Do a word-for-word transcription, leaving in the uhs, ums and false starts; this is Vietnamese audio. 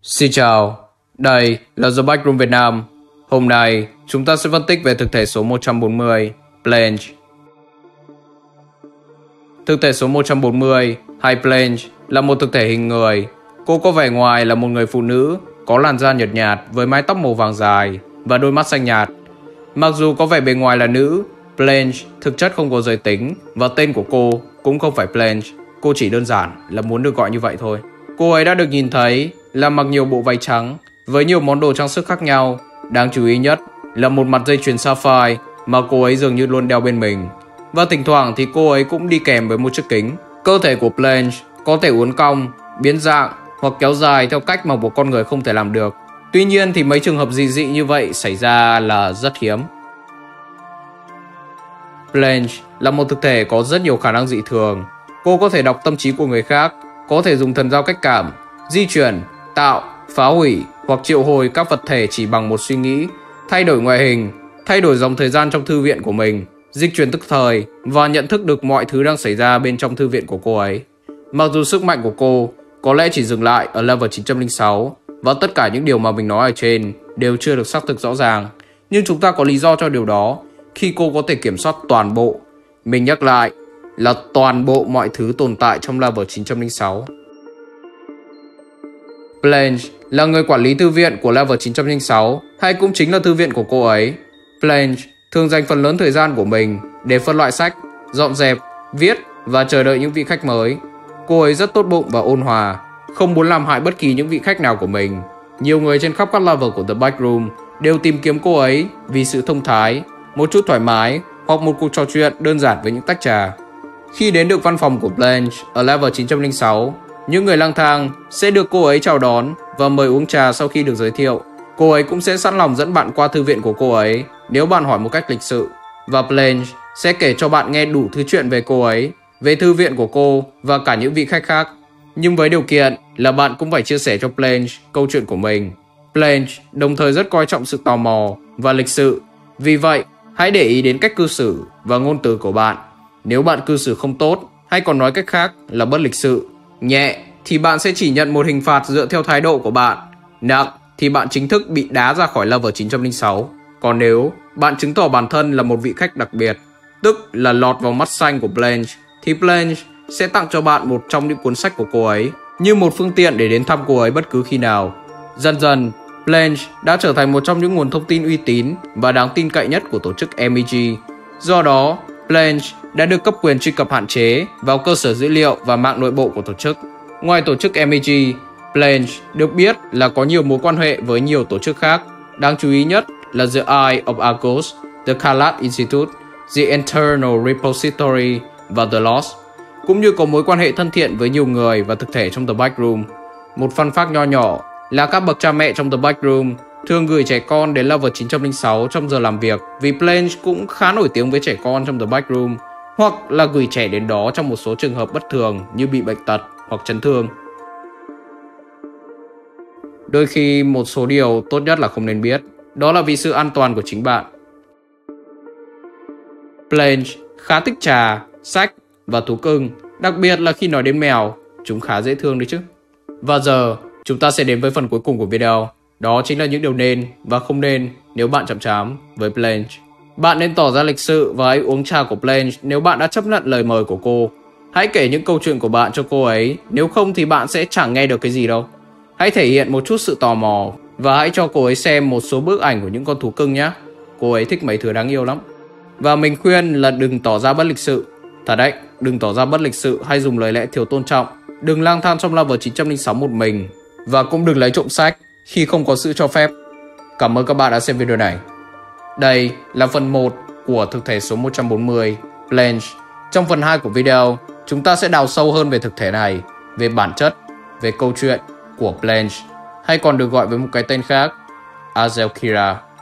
Xin chào, đây là The Backroom Việt Nam. Hôm nay, chúng ta sẽ phân tích về thực thể số một trăm bốn mươi, Plange. Thực thể số một trăm bốn mươi, hay Plange, là một thực thể hình người. Cô có vẻ ngoài là một người phụ nữ, có làn da nhợt nhạt với mái tóc màu vàng dài và đôi mắt xanh nhạt. Mặc dù có vẻ bề ngoài là nữ, Plange thực chất không có giới tính và tên của cô cũng không phải Plange. Cô chỉ đơn giản là muốn được gọi như vậy thôi. Cô ấy đã được nhìn thấy là mặc nhiều bộ váy trắng với nhiều món đồ trang sức khác nhau. Đáng chú ý nhất là một mặt dây chuyền sapphire mà cô ấy dường như luôn đeo bên mình. Và thỉnh thoảng thì cô ấy cũng đi kèm với một chiếc kính. Cơ thể của Plange có thể uốn cong, biến dạng hoặc kéo dài theo cách mà một con người không thể làm được. Tuy nhiên thì mấy trường hợp dị dị như vậy xảy ra là rất hiếm. Plange là một thực thể có rất nhiều khả năng dị thường. Cô có thể đọc tâm trí của người khác, có thể dùng thần giao cách cảm, di chuyển, tạo, phá hủy hoặc triệu hồi các vật thể chỉ bằng một suy nghĩ, thay đổi ngoại hình, thay đổi dòng thời gian trong thư viện của mình, dịch chuyển tức thời và nhận thức được mọi thứ đang xảy ra bên trong thư viện của cô ấy. Mặc dù sức mạnh của cô có lẽ chỉ dừng lại ở level chín trăm lẻ sáu và tất cả những điều mà mình nói ở trên đều chưa được xác thực rõ ràng, nhưng chúng ta có lý do cho điều đó khi cô có thể kiểm soát toàn bộ, mình nhắc lại là toàn bộ mọi thứ tồn tại trong level chín trăm lẻ sáu. Plange là người quản lý thư viện của level chín trăm lẻ sáu, hay cũng chính là thư viện của cô ấy. Plange thường dành phần lớn thời gian của mình để phân loại sách, dọn dẹp, viết và chờ đợi những vị khách mới. Cô ấy rất tốt bụng và ôn hòa, không muốn làm hại bất kỳ những vị khách nào của mình. Nhiều người trên khắp các level của The Backroom đều tìm kiếm cô ấy vì sự thông thái, một chút thoải mái hoặc một cuộc trò chuyện đơn giản với những tách trà. Khi đến được văn phòng của Plange ở level chín trăm lẻ sáu, những người lang thang sẽ được cô ấy chào đón và mời uống trà sau khi được giới thiệu. Cô ấy cũng sẽ sẵn lòng dẫn bạn qua thư viện của cô ấy nếu bạn hỏi một cách lịch sự. Và Plange sẽ kể cho bạn nghe đủ thứ chuyện về cô ấy, về thư viện của cô và cả những vị khách khác. Nhưng với điều kiện là bạn cũng phải chia sẻ cho Plange câu chuyện của mình. Plange đồng thời rất coi trọng sự tò mò và lịch sự. Vì vậy, hãy để ý đến cách cư xử và ngôn từ của bạn. Nếu bạn cư xử không tốt, hay còn nói cách khác là bất lịch sự, nhẹ thì bạn sẽ chỉ nhận một hình phạt dựa theo thái độ của bạn, nặng thì bạn chính thức bị đá ra khỏi level chín trăm lẻ sáu. Còn nếu bạn chứng tỏ bản thân là một vị khách đặc biệt, tức là lọt vào mắt xanh của Plange, thì Plange sẽ tặng cho bạn một trong những cuốn sách của cô ấy như một phương tiện để đến thăm cô ấy bất cứ khi nào. Dần dần, Plange đã trở thành một trong những nguồn thông tin uy tín và đáng tin cậy nhất của tổ chức em e giê. Do đó, Plange đã được cấp quyền truy cập hạn chế vào cơ sở dữ liệu và mạng nội bộ của tổ chức. Ngoài tổ chức em e giê, Plange được biết là có nhiều mối quan hệ với nhiều tổ chức khác. Đáng chú ý nhất là The Eye of Argos, The Kalat Institute, The Internal Repository và The Lost, cũng như có mối quan hệ thân thiện với nhiều người và thực thể trong The Backroom. Một fun fact nho nhỏ là các bậc cha mẹ trong The Backroom thường gửi trẻ con đến level chín trăm lẻ sáu trong giờ làm việc, vì Plange cũng khá nổi tiếng với trẻ con trong The Backroom, hoặc là gửi trẻ đến đó trong một số trường hợp bất thường như bị bệnh tật hoặc chấn thương. Đôi khi một số điều tốt nhất là không nên biết, đó là vì sự an toàn của chính bạn. Plange khá thích trà, sách và thú cưng, đặc biệt là khi nói đến mèo, chúng khá dễ thương đấy chứ. Và giờ, chúng ta sẽ đến với phần cuối cùng của video. Đó chính là những điều nên và không nên nếu bạn chậm chám với Plange. Bạn nên tỏ ra lịch sự và hãy uống trà của Plange nếu bạn đã chấp nhận lời mời của cô. Hãy kể những câu chuyện của bạn cho cô ấy, nếu không thì bạn sẽ chẳng nghe được cái gì đâu. Hãy thể hiện một chút sự tò mò và hãy cho cô ấy xem một số bức ảnh của những con thú cưng nhé. Cô ấy thích mấy thứ đáng yêu lắm. Và mình khuyên là đừng tỏ ra bất lịch sự. Thật đấy, đừng tỏ ra bất lịch sự hay dùng lời lẽ thiếu tôn trọng. Đừng lang thang trong level chín trăm lẻ sáu một mình. Và cũng đừng lấy trộm sách khi không có sự cho phép. Cảm ơn các bạn đã xem video này. Đây là phần một của thực thể số một trăm bốn mươi, Plange. Trong phần hai của video, chúng ta sẽ đào sâu hơn về thực thể này, về bản chất, về câu chuyện của Plange, hay còn được gọi với một cái tên khác, Azelkira.